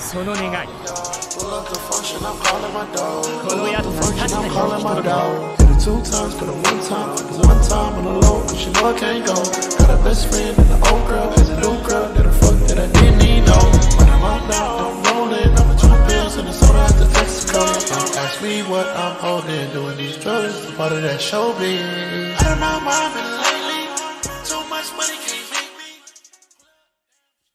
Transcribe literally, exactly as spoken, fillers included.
その願い Pull up the function, I'm calling my dog. このやつが確かに I'm calling my dog. Hit it two times, put it one time. Put it one time on the low, cause you know I can't go. Got a best friend and an old girl. Has a new girl that I fuck that I didn't need, no. When I'm out now, I'm rolling. I'm a two pills and it's soda out the Mexico. Don't ask me what I'm holding. Doing these drugs, part of that showbiz. I don't know, mom.